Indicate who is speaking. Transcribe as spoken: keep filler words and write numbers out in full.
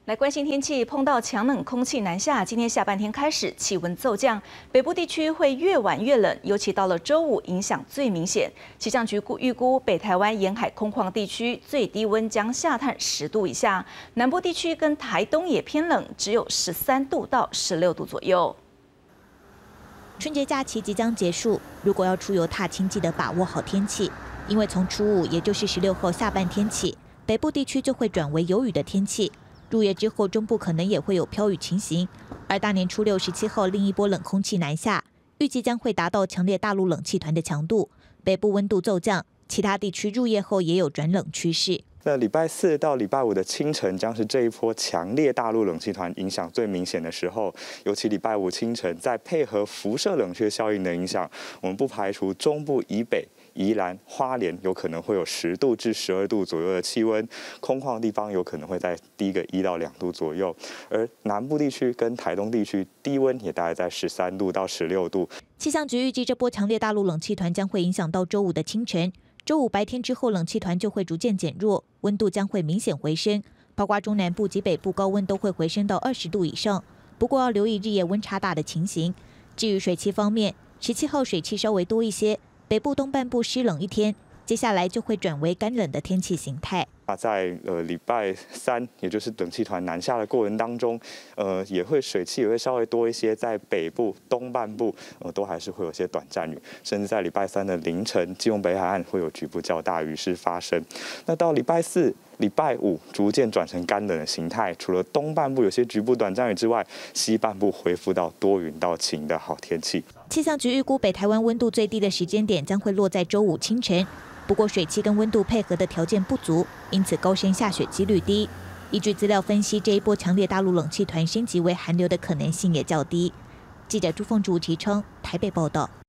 Speaker 1: 来关心天气，碰到强冷空气南下，今天下半天开始气温骤降，北部地区会越晚越冷，尤其到了周五影响最明显。气象局预估北台湾沿海空旷地区最低温将下探十度以下，南部地区跟台东也偏冷，只有十三度到十六度左右。
Speaker 2: 春节假期即将结束，如果要出游踏青，记得把握好天气，因为从初五，也就是十六号下半天起，北部地区就会转为有雨的天气。 入夜之后，中部可能也会有飘雨情形，而大年初六十七号另一波冷空气南下，预计将会达到强烈大陆冷气团的强度，北部温度骤降，其他地区入夜后也有转冷趋势。
Speaker 3: 那礼拜四到礼拜五的清晨，将是这一波强烈大陆冷气团影响最明显的时候。尤其礼拜五清晨，再配合辐射冷却效应的影响，我们不排除中部以北、宜兰、花莲有可能会有十度至十二度左右的气温，空旷地方有可能会在低个一到两度左右。而南部地区跟台东地区低温也大概在十三度到十六度。
Speaker 2: 气象局预计，这波强烈大陆冷气团将会影响到周五的清晨。 周五白天之后，冷气团就会逐渐减弱，温度将会明显回升，包括中南部及北部高温都会回升到二十度以上。不过要留意日夜温差大的情形。至于水汽方面，十七号水汽稍微多一些，北部东半部湿冷一天，接下来就会转为干冷的天气形态。
Speaker 3: 那在呃礼拜三，也就是冷气团南下的过程当中，呃也会水汽也会稍微多一些，在北部东半部呃都还是会有些短暂雨，甚至在礼拜三的凌晨，基隆北海岸会有局部较大雨势发生。那到礼拜四、礼拜五逐渐转成干冷的形态，除了东半部有些局部短暂雨之外，西半部恢复到多云到晴的好天气。
Speaker 2: 气象局预估北台湾温度最低的时间点将会落在周五清晨。 不过，水汽跟温度配合的条件不足，因此高山下雪几率低。依据资料分析，这一波强烈大陆冷气团升级为寒流的可能性也较低。记者朱凤竹、齐昌台北报道。